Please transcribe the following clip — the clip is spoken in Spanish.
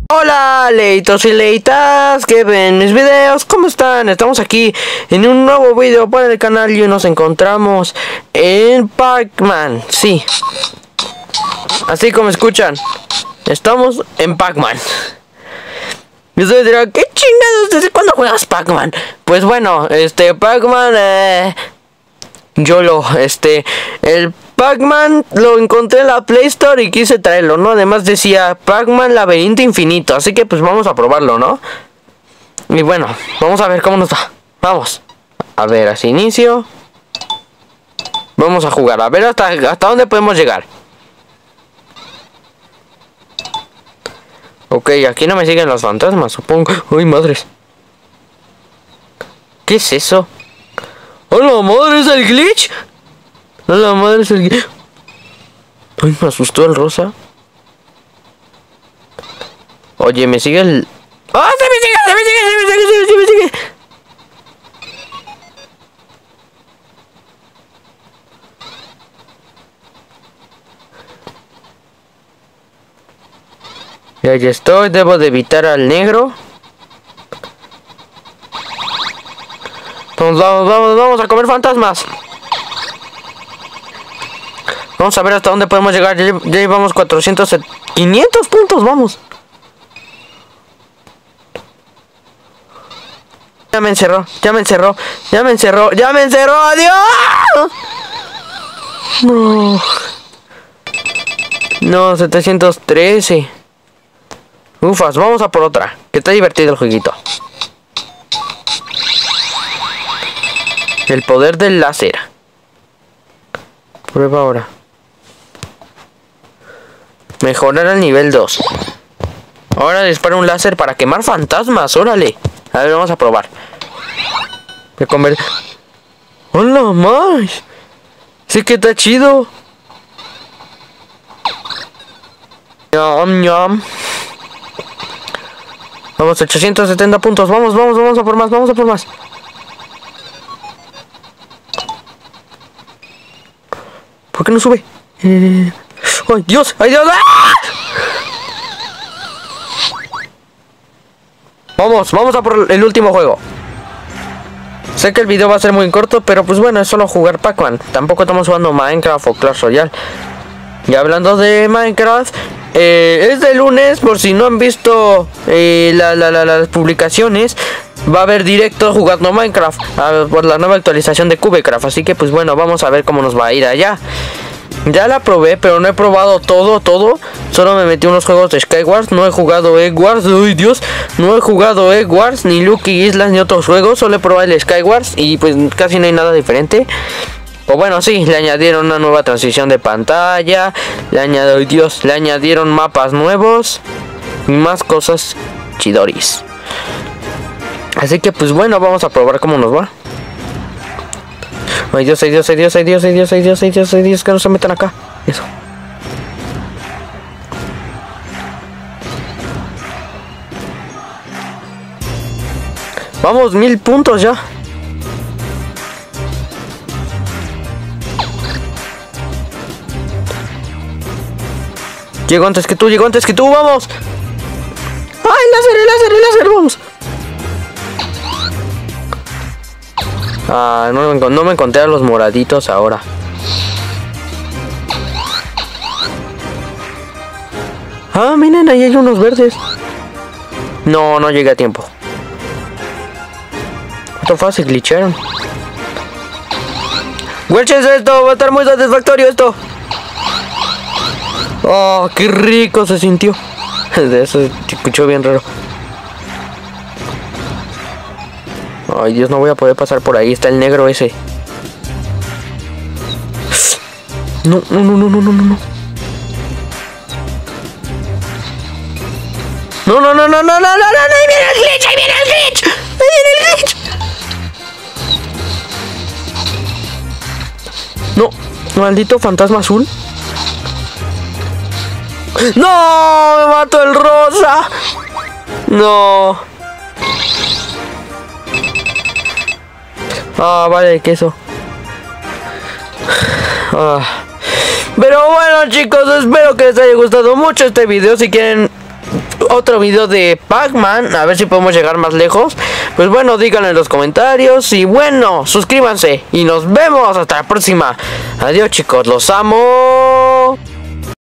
Hola leitos y leitas que ven mis videos, ¿cómo están? Estamos aquí en un nuevo video para el canal y nos encontramos en Pac-Man, sí. Así como escuchan, estamos en Pac-Man. Y ustedes dirán, ¿qué chingados? ¿Desde cuándo juegas Pac-Man? Pues bueno, Pac-Man, el Pac-Man lo encontré en la Play Store y quise traerlo, ¿no? Además decía Pac-Man Laberinto Infinito, así que pues vamos a probarlo, ¿no? Y bueno, vamos a ver cómo nos va. Vamos. A ver, así inicio. Vamos a jugar, a ver hasta dónde podemos llegar. Ok, aquí no me siguen los fantasmas, supongo. ¡Uy, madres! ¿Qué es eso? ¡Hola, madre! ¿Es el glitch? ¡Hola, madre! ¿Es el glitch? ¡Ay, me asustó el rosa! Oye, me sigue el... ¡Ah! ¡Se me sigue! ¡Se me sigue! ¡Se me sigue! ¡Se me sigue! Ya estoy, debo de evitar al negro. Vamos a comer fantasmas. Vamos a ver hasta dónde podemos llegar. Ya llevamos 500 puntos, vamos. Ya me encerró, ya me encerró, ya me encerró, ya me encerró, adiós. No, 713. Ufas, vamos a por otra, que está divertido el jueguito. El poder del láser. Prueba ahora. Mejorar al nivel 2. Ahora dispara un láser para quemar fantasmas, órale. A ver, vamos a probar. Me convierte... ¡Hola, más! Sí que está chido. Yum, yum. Vamos, 870 puntos. Vamos a por más, vamos a por más. ¿Por qué no sube? ¡Ay, Dios! ¡Ay, Dios! ¡Ah! Vamos a por el último juego. Sé que el video va a ser muy corto, pero pues bueno, es solo jugar Pac-Man. Tampoco estamos jugando Minecraft o Clash Royale. Y hablando de Minecraft, es de lunes, por si no han visto las publicaciones, va a haber directo jugando Minecraft por la nueva actualización de Cubecraft. Así que pues bueno, vamos a ver cómo nos va a ir allá. Ya la probé, pero no he probado todo. Solo me metí unos juegos de Skywars. No he jugado Egg Wars. ¡Uy, Dios! No he jugado Egg Wars, ni Lucky Islas, ni otros juegos. Solo he probado el Skywars y pues casi no hay nada diferente. O bueno, sí, le añadieron una nueva transición de pantalla. Le añadieron mapas nuevos. Y más cosas chidoris. Así que pues bueno, vamos a probar cómo nos va. Ay Dios, ay Dios, ay Dios, ay Dios, ay Dios, ay Dios, ay Dios, ay Dios, que no se metan acá. Eso. Vamos, 1000 puntos ya. Llego antes que tú, vamos. ¡Ay, láser, vamos! Ah, no me encontré a los moraditos ahora. Ah, miren, ahí hay unos verdes. No llegué a tiempo. Esto fácil, glitcharon. ¡Hueches esto! Va a estar muy satisfactorio esto. Oh, qué rico se sintió. Eso se escuchó bien raro. Ay, Dios, no voy a poder pasar por ahí. Está el negro ese. No. Ahí viene el glitch, ahí viene el glitch. No, maldito fantasma azul. ¡No! ¡Me mató el rosa! ¡No! Ah, vale, queso. Pero bueno, chicos, espero que les haya gustado mucho este video. Si quieren otro video de Pac-Man, a ver si podemos llegar más lejos. Pues bueno, díganlo en los comentarios y bueno, suscríbanse y nos vemos hasta la próxima. Adiós chicos, los amo.